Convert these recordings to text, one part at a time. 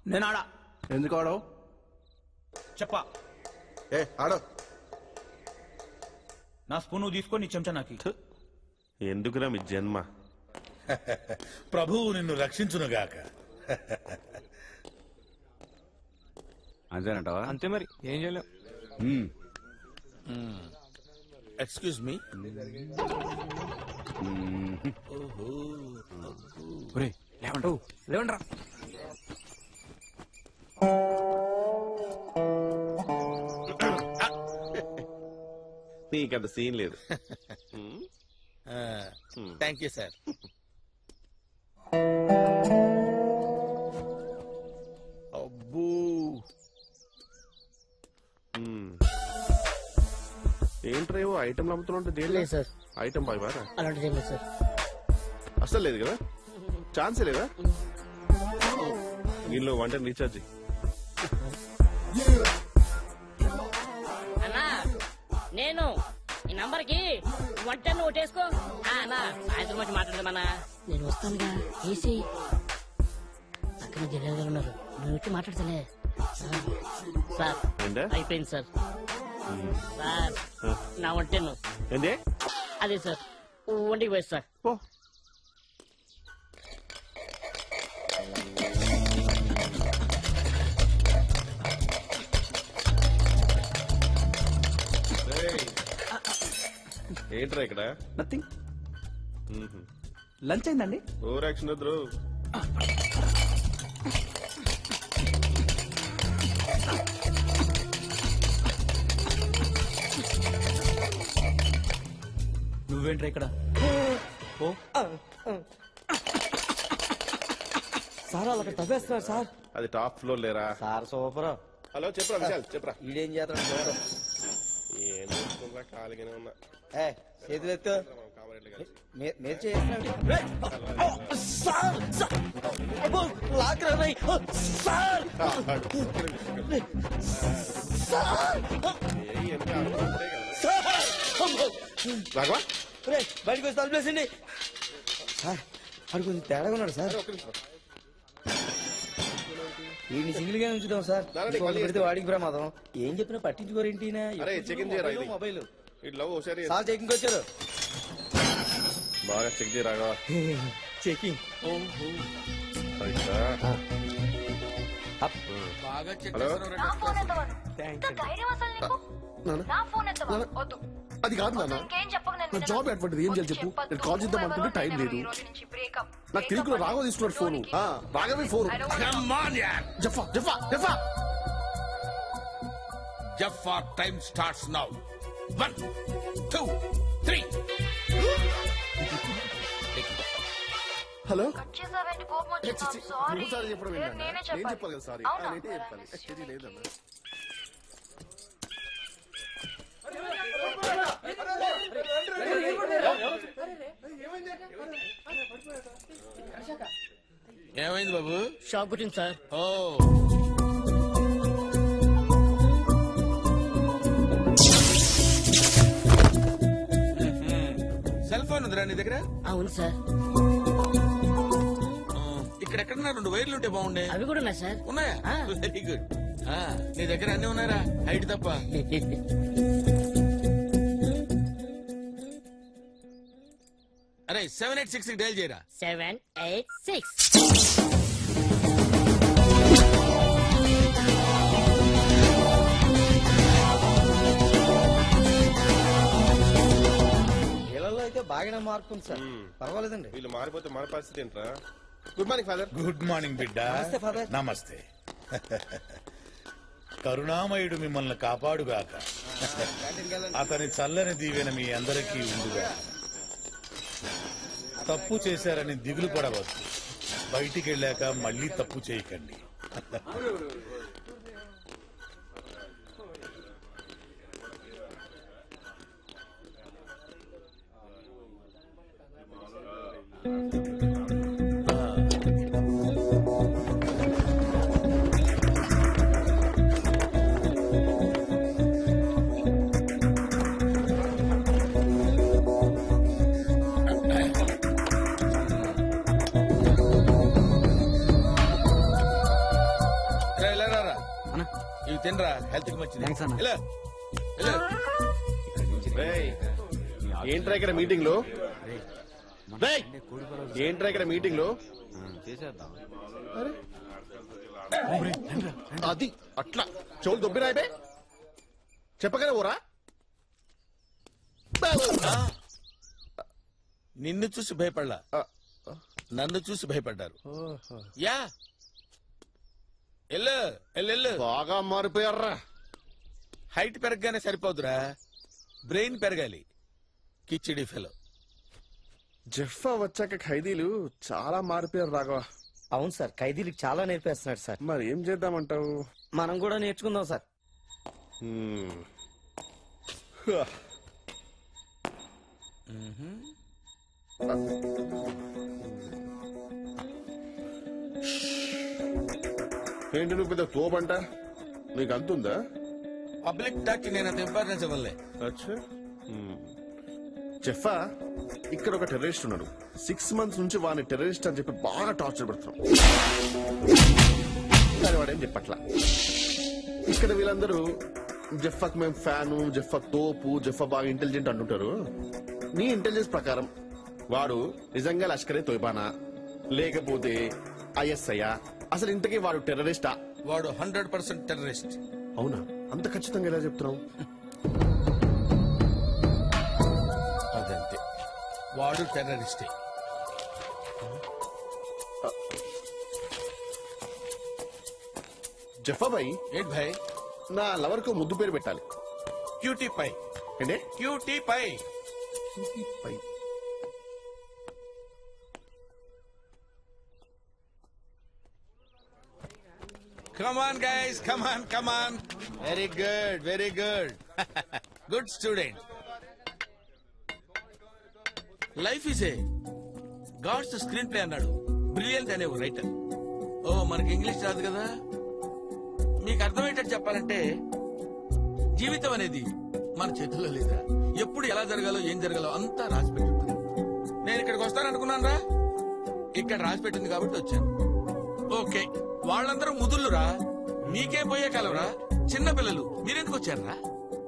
నేను ఆడా. ఎందుకు ఆడవు? చెప్పా. ఆడో. నా స్పూన్ నువ్వు తీసుకొని నీ చెంచా నాకు. ఎందుకురా మీ జన్మ. ప్రభువు నిన్ను రక్షించునుగాక. అంతేనంటావా? అంతే మరి, ఏం చేయలేవు. Excuse me. లేవంటావు, లేవండ్రా. నీకంత సీన్ లేదు. Thank you sir. అబ్బూ, ఏంట్రా ఏవో ఐటమ్ అమ్ముతున్నా దేని సార్ ఐటమ్ బాయ్ బారా అలాంటిది ఏం లేదు సార్. అసలు లేదు కదా, ఛాన్సే లేదా. దీనిలో వంట రీఛార్జ్ అన్నా నేను ఈ నంబర్ కి 110 ఓటేసుకో. అన్నా సాయంత్రం వచ్చి మాట్లాడదామన్నా. నేను వస్తానుగా ఏసీ అక్కడ జల్లాలు గారు ఉన్నారు, నువ్వు వచ్చి మాట్లాడతలే. సార్ అయిపోయింది సార్. సార్ నా 110 ఏందే అదే సార్, వంటికి పోయి సార్. ఏంట్రా ఇక్కడ? నథింగ్. లంచ్ అయిందండి. ఓవర్ యాక్షన్ వద్దు. నువ్వేంట్రా ఇక్కడ? సార్ అలా తవ్వేస్తున్నారు సార్. అది టాప్ ఫ్లోర్ లేరా సార్ సూపర్. హలో చెప్పరా విశాల్, చెప్పరా. ఈడేం చేస్తాడు? ఏం చూసుకుంటా, ఖాళీగానే ఉన్నా. చేతులు ఎత్తు. మీరు బయటకు వచ్చి తలుపులేసండి సార్. అది కొంచెం తేడాగా ఉన్నాడు సార్. వీడిని సింగిల్ గా ఉంచుదాం సార్, పెడితే వాడికి ప్రమాదం. ఏం చెప్పినా పట్టించుకోరేంటి? మొబైల్ సార్ చెకింగ్ వచ్చారు. బాగా చెక్ చేయరాగా. చెకింగ్ అది కాదు నాన్న, నా జాబ్ అటువంటిది. ఏం చేయాలి చెప్పు? నేను కాల్ చేద్దాం అనుకుంటే టైం లేదు. నాకు తిరుగులో రాఘవ తీసుకున్నాడు ఫోను. రాఘవే ఫోను. జఫా జఫా జఫా జఫా టైమ్ స్టార్ట్స్ నౌ. 1 2 3. హలో. చెప్పడం నేను చెప్పాలి కదా. సారీ నేనే చెప్పాలి. లేదన్నా ఏమైంది బాబు? షాక్ కొట్టింది సార్. ఓ సెల్ ఫోన్ ఉందిరా నీ దగ్గర? అవును సార్. ఇక్కడెక్కడన్నా 2 వైర్లు ఉంటే బాగుండే. అవి కూడా ఉన్నాయి సార్. ఉన్నాయా? Very good. నీ దగ్గర అన్ని ఉన్నారా? హైట్ తప్ప. అరే 786 డైల్ చేయరా. 786. వీళ్ళలో అయితే బాగానే మార్పు ఉంది సార్. పర్వాలేదండి. వీళ్ళు మారిపోతే మన పరిస్థితి ఏంట్రా? Good morning father. Good morning బిడ్డ. నమస్తే ఫాదర్. నమస్తే. కరుణామయుడు మిమ్మల్ని కాపాడుగాక. అతని చల్లని దీవెన మీ అందరికీ ఉండుగా. తప్పు చేశారని దిగులు పడవద్దు. బయటికి వెళ్ళాక మళ్ళీ తప్పు చేయకండి. తినరా, హెల్త్ కి మంచిది. Thanks అన్న. ఇలా, ఇలా. రేయ్, ఏంట్రా ఇక్కడ మీటింగ్ లో? రేయ్, ఏంట్రా ఇక్కడ మీటింగ్ లో? అరే, అది అట్లా చెవులు దొబ్బిరాయిపే చెప్పగల ఊరా. నిన్ను చూసి భయపడలా, నన్ను చూసి భయపడ్డారు. యా ఎల్లు ఎల్లు. బాగా మారిపోయారా. హైట్ పెరగగానే సరిపోదురా, బ్రెయిన్ పెరగాలి. కిచిడి ఫెలో. జెఫ్ఫా వచ్చాక ఖైదీలు చాలా మారిపోయారు రాఘవ. అవును సార్, ఖైదీలకు చాలా నేర్పేస్తున్నాడు సార్. మరి ఏం చేద్దామంటావు? మనం కూడా నేర్చుకుందాం సార్. ఏంటి నువ్వు పెద్ద తోపంట? నీకు అంతుందా? పబ్లిక్ టాక్ నేను అంత ఇంపార్టెన్స్ ఇవ్వలే. అచ్చా. జెఫ్ఫా, ఇక్కడ ఒక టెర్రరిస్ట్ ఉన్నాడు. 6 months నుంచి వాడిని టెర్రరిస్ట్ అని చెప్పి బాగా టార్చర్ పెడుతున్నాం. కానీ వాడేం చెప్పట్లా. ఇక్కడ వీళ్ళందరూ జెఫ్ఫాకి మేము ఫ్యాను, జెఫ్ఫా తోపు, జెఫ్ఫా బాగా ఇంటెలిజెంట్ అంటుంటారు. నీ ఇంటెలిజెన్స్ ప్రకారం వాడు నిజంగా లష్కరే తోయిబానా లేకపోతే ISI? అసలు ఇంతకీ వాడు టెర్రరిస్టా? వాడు 100% టెర్రరిస్ట్. అవునా? అంత ఖచ్చితంగా ఎలా చెప్తున్నావు? అదంతే, వాడు టెర్రరిస్టే. జెఫ్ఫా భాయ్, ఏంటి భాయ్? నా లవర్ కు ముద్దు పేరు పెట్టాలి. Cutie pie. అంటే cutie pie. Come on, guys. Come on, come on. Very good, very good. Good student. Life is a God's screenplay అన్నాడు. బ్రిలియంట్ అనే ఒక రైటర్. ఓ, మనకి ఇంగ్లీష్ రాదు కదా. మీకు అర్థమయ్యేటట్టు చెప్పాలంటే జీవితం అనేది మన చేతుల్లో లేదా. ఎప్పుడు ఎలా జరగాలో ఏం జరగాలో అంతా రాసిపెట్టి ఉంటుంది. నేను ఇక్కడికి వస్తాననుకున్నాను రా, ఇక్కడ రాసిపెట్టింది కాబట్టి వచ్చాను. ఓకే, వాళ్ళందరూ ముదుళ్ళురా, మీకే పోయే కాలరా. చిన్న పిల్లలు మీరెందుకు వచ్చారా?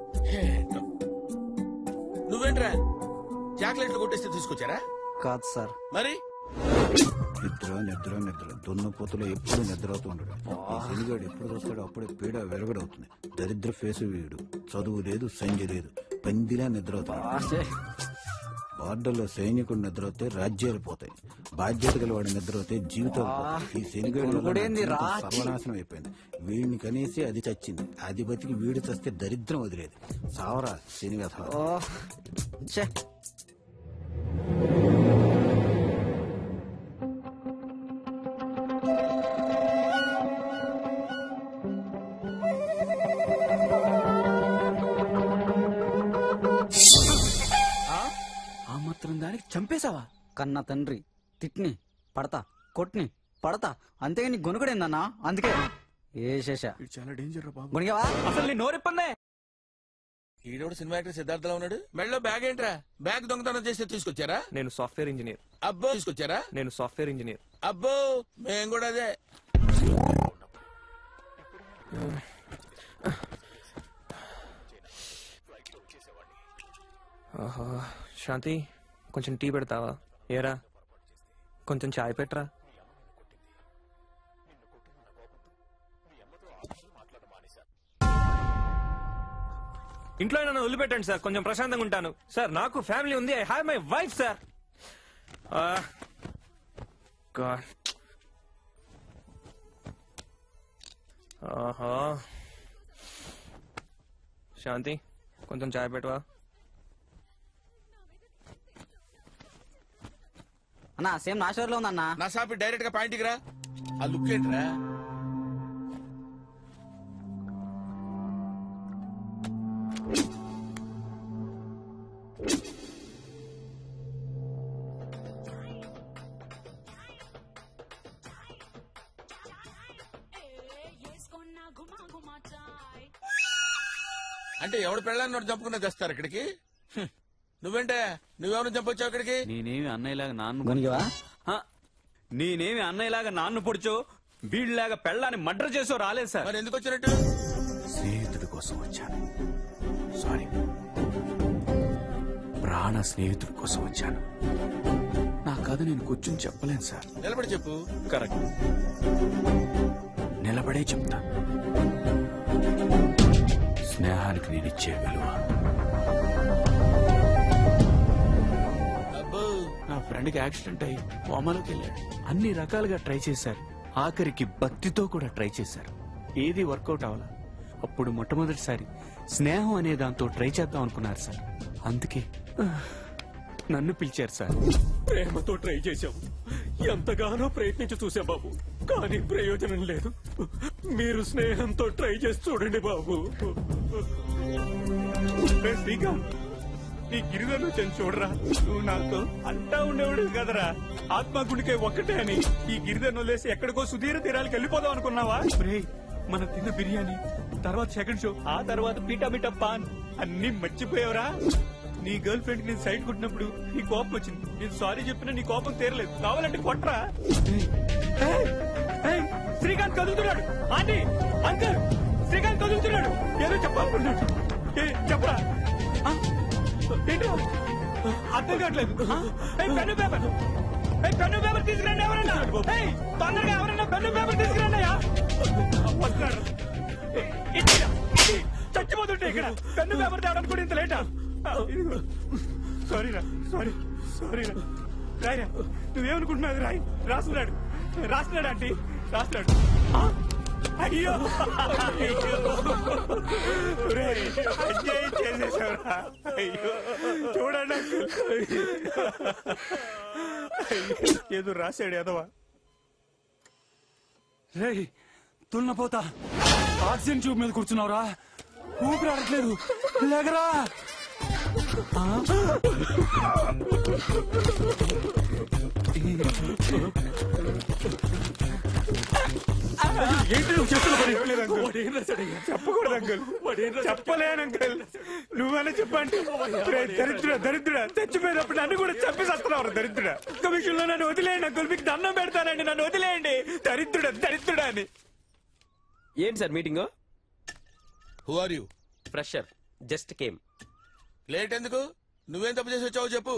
నువ్వేంట్రా చాక్లెట్లు కొట్టేస్తే తీసుకొచ్చారా? కాదు సార్. మరి నిద్ర నిద్ర నిద్ర దున్నపోతులో ఎప్పుడు నిద్ర అవుతూ ఉండడు. శనిగాడు ఎప్పుడు వస్తాడో అప్పుడే పీడ వెరగడవుతుంది. దరిద్ర ఫేసు వీడు. చదువు లేదు, సంజ లేదు, పందిలా నిద్ర అవుతాడు. బార్డర్లో సైనికుడు నిద్రవుతే రాజ్యాలు పోతాయి. బాధ్యత గల వాడి నిద్రవుతే జీవితాలు పోతాయి. ఈ శనిగాడు సర్వనాశనం అయిపోయింది. వీడిని కనేసి అది చచ్చింది. అది బతికి వీడు చస్తే దరిద్రం వదిలేదు. సావరా శని వ్యథ. దానికి చంపేశావా? కన్నా తండ్రి తిట్ని పడతా, కొట్ని పడతా, అంతేగా నీ గొనుగుడేందన్నా. అందుకే ఏ శేష చాలా డేంజర్ బాబు. గొనిగావా? అసలు నీ నోరిప్పన్నే. ఈడోడు సినిమా యాక్టర్ సిద్ధార్థలో ఉన్నాడు. మెడలో బ్యాగ్ ఏంట్రా? బ్యాగ్ దొంగతనం చేస్తే తీసుకొచ్చారా? నేను సాఫ్ట్వేర్ ఇంజనీర్. అబ్బో, తీసుకొచ్చారా? నేను సాఫ్ట్వేర్ ఇంజనీర్. అబ్బో, మేము కూడా అదే. శాంతి, కొంచెం టీ పెడతావా? ఏరా, కొంచెం చాయ్ పెట్టరా. ఇంట్లో నన్ను వదిలిపెట్టండి సార్, కొంచెం ప్రశాంతంగా ఉంటాను సార్. నాకు ఫ్యామిలీ ఉంది. I have my wife sir. ఆహా, శాంతి కొంచెం చాయ్ పెట్టవా? అన్నా సేమ్ నా షోర్ లో ఉందన్నా. నా సాపి డైరెక్ట్ గా పాయింట్కి రా. ఆ లుక్ ఏంట్రా? అంటే ఎవడు పెళ్ళాన్ని చంపుకున్నా తెస్తారు ఇక్కడికి. నువ్వేంటే, నువ్వెవరు చంపొచ్చావు ఇక్కడికి? నేనేమి అన్నయ్యలాగా నేనేమి అన్నయ్యలాగా నాన్ను పొడిచో వీళ్ళలాగా పెళ్ళాన్ని మర్డర్ చేసో రాలేదు సార్. మరి ఎందుకు వచ్చినట్టు? కోసం వచ్చాను. సారీ, ప్రాణ స్నేహితుడి కోసం వచ్చాను. నా కథ నేను కూర్చుని చెప్పలేను సార్. నిలబడి చెప్పు. కరెక్ట్, నిలబడే చెప్తా. స్నేహానికి నేను ఇచ్చే విలువ. నా ఫ్రెండ్కి యాక్సిడెంట్ అయ్యి కోమాలోకి వెళ్ళాడు. అన్ని రకాలుగా ట్రై చేశారు, ఆఖరికి భక్తితో కూడా ట్రై చేశారు. ఏది వర్కౌట్ అవ్వాలా. అప్పుడు మొట్టమొదటిసారి స్నేహం అనే దాంతో ట్రై చేద్దాం అనుకున్నారు సార్. అందుకే నన్ను పిలిచారు సార్. ప్రేమతో ట్రై చేశాం, ఎంతగానో ప్రయత్నించి చూసా బాబు, కానీ ప్రయోజనం లేదు. మీరు స్నేహంతో ట్రై చేసి చూడండి బాబు. శ్రీకాంత్, నీ గిరిజను వచ్చాను చూడరా. నువ్వు నాతో అంటా ఉండేవాడు కదరా, ఆత్మగుడికే ఒక్కటే అని. ఈ గిరిజను వదిలేసి ఎక్కడికో సుధీర తీరాలకు వెళ్ళిపోదాం అనుకున్నావా? మనం తిన్న బిర్యానీ, తర్వాత సెకండ్ షో, ఆ తర్వాత పీటా మీటా పాన్ అన్ని మర్చిపోయావరా. నీ గర్ల్ ఫ్రెండ్ నేను సైడ్ కొట్టినప్పుడు నీ కోపం వచ్చింది. నేను సారీ చెప్పినా నీ కోపం తీరలేదు. కావాలంటే కొట్రా. శ్రీకాంత్ కదులుతున్నాడు. ఆంటీ, అంకుల్, శ్రీకాంత్ కదులుతున్నాడు. ఏదో చెప్పాలనుకున్నాడు. చెప్పరా. ఏంటో అర్థం కావట్లేదు. పెన్ను పేపర్, పెన్ను పేపర్ తీసుకురండి ఎవరన్నా. తొందరగా ఎవరన్నా పెన్ను పేపర్ తీసుకురండి. వస్తున్నాడు. చచ్చిపోతుంటే ఇక్కడ పెన్ను పేపర్ తేవడానికి కూడా ఇంత లేటా? సారీరా, సారీరా. రాయిరా, నువ్వేమనుకుంటున్నావు? రాయి. రాస్తున్నాడు ఆంటీ, రాస్తున్నాడు. అయ్యో, అన్యాయం చేసేసావురా. అయ్యో, చూడండి అంకుల్, ఏదో రాశాడు ఎదవా. రే తున్నపోతా, ఆక్సిజన్ ట్యూబ్ మీద కూర్చున్నావురా, ఊపిరి ఆడట్లేదు, లేకరా. ఏంటి నువ్వు చేస్తున్న పని? చెప్పకూడదు అంకుల్, చెప్పలేను అంకుల్. నువ్వైనా చెప్పండి. దరిద్రుడా చచ్చిపోయినప్పుడు నన్ను కూడా చంపేసేస్తున్నావు. దరిద్రుడా, ఒక్క విషయంలో నన్ను వదిలేయండి అంకుల్, మీకు దండం పెడతానండి, నన్ను వదిలేయండి. దరిద్రుడా అని. ఏంటి sir meeting? Who are you? Fresher, just came. Late ఎందుకు? నువ్వేం తప్పు చేసి వచ్చావు చెప్పు.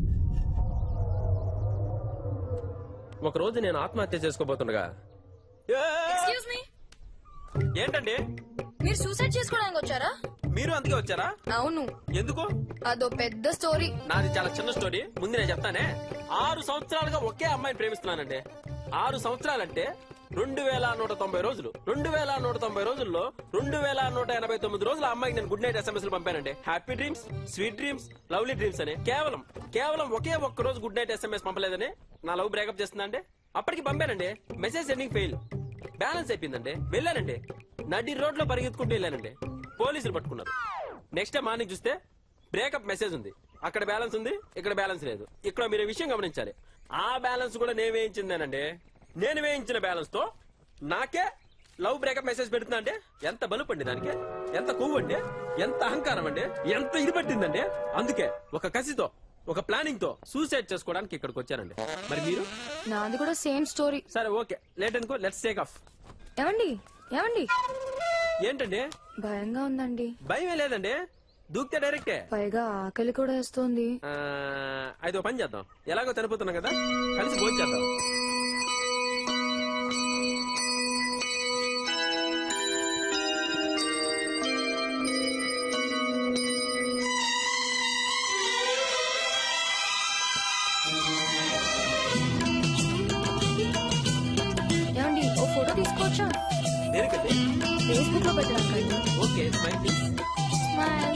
ఒక రోజు నేను ఆత్మహత్య చేసుకోబోతుండగా. ఎక్స్క్యూజ్ మీ, ఏంటండి మీరు సూసైడ్ చేసుకోవడానికి వచ్చారా? మీరు అందుకే వచ్చారా? అవును. ఎందుకు? అదో పెద్ద స్టోరీ. నాది చాలా చిన్న స్టోరీ. ముందు నేను చెప్తానే. 6 సంవత్సరాలుగా ఒకే అమ్మాయిని ప్రేమిస్తున్నానండి. 6 సంవత్సరాలంటే 2190 రోజులు. 2190 రోజుల్లో 2189 రోజులు ఆ అమ్మాయికి నేను గుడ్ నైట్ SMS పంపానండి. Happy dreams, sweet dreams, lovely dreams అని. కేవలం ఒకే ఒక్క రోజు గుడ్ నైట్ SMS పంపలేదని నా లవ్ బ్రేకప్ చేస్తుందండి. అప్పటికి పంపానండి, మెసేజ్ సెండింగ్ ఫెయిల్. బ్యాలెన్స్ అయిపోయిందండి. వెళ్ళానండి, నడి రోడ్ లో పరిగెత్తుకుంటూ వెళ్ళానండి. పోలీసులు పట్టుకున్నారు. నెక్స్ట్ డే మార్నింగ్ చూస్తే బ్రేకప్ మెసేజ్ ఉంది. అక్కడ బ్యాలెన్స్ ఉంది, ఇక్కడ బ్యాలెన్స్ లేదు. ఇక్కడ మీరు విషయం గమనించాలి. ఆ బ్యాలెన్స్ కూడా నేను వేయించిందేనండి. నేను వేయించిన బ్యాలెన్స్ తో నాకే లవ్ బ్రేకప్ మెసేజ్ పెడుతున్నా అంటే ఎంత బలుపండి దానికి, ఎంత కొవ్వు అండి, ఎంత అహంకారం అండి, ఎంత ఇది పట్టిందండి. అందుకే ఒక కసితో, ఒక ప్లానింగ్ తో సూసైడ్ చేసుకోవడానికి ఇక్కడికి వచ్చానండి. మరి మీరు? నాది కూడా సేమ్ స్టోరీ. సరే ఓకే, లేట్ అనుకో, లెట్స్ టేక్ ఆఫ్. ఏమండి ఏంటండి? భయంగా ఉందండి. భయమే లేదండి, దూకితే డైరెక్టే. పైగా ఆకలి కూడా వేస్తుంది. అయితే పని చేద్దాం, ఎలాగో చనిపోతున్నాం కదా, కలిసి భోజనం చేద్దాం. ఏమండి ఓ ఫోటో తీసుకోవచ్చా? దేనికండి? ఫేస్బుక్ లో పెట్టడానికి. Okay, smile please. Smile.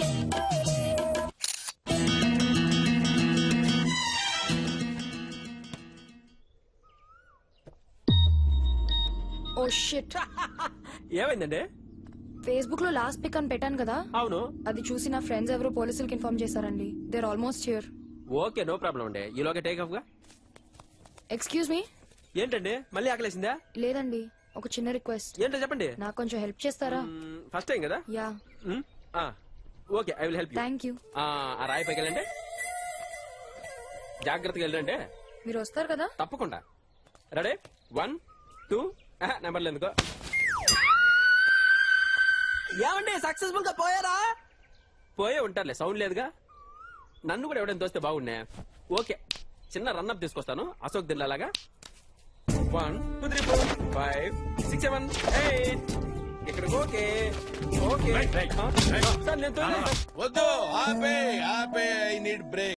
Oh shit. ఏమైందండి? ఫేస్బుక్ లో లాస్ట్ పిక్ అని పెట్టాను కదా. అవును. అది చూసి నా ఫ్రెండ్స్ ఎవరు పోలీసులకు ఇన్ఫార్మ్ చేశారండి. They are almost here. Okay, no problem అండి. ఈలోగా టేక్ ఆఫ్ గా. Excuse me. ఏంటండి మళ్ళీ ఆకలేసిందా? లేదండి, ఒక చిన్న రిక్వెస్ట్. ఏంటో చెప్పండి. నాకు కొంచెం హెల్ప్ చేస్తారా? ఫస్ట్ టైం కదా. Yeah. Okay, I will help you. Thank you. ఆ రాయి పైకి వెళ్ళండి, జాగ్రత్తగా వెళ్ళండి. మీరు వస్తారు కదా? తప్పకుండా. రెడీ? 1 2 నెంబర్లు ఎందుకో. ఏమండి సక్సెస్ఫుల్ గా పోయారా? పోయే ఉంటారులే, సౌండ్ లేదుగా. నన్ను కూడా ఎవడైనా తోస్తే బాగున్నా. ఓకే, చిన్న రన్అప్ తీసుకొస్తాను అశోక్ దిల్లాగా. 1 2 3 4 5 6 7 8 ఇక్కడికి. ఓకే ఓకే సార్, నేను వద్దు, ఆపే ఆపే, ఐ నీడ్ బ్రేక్.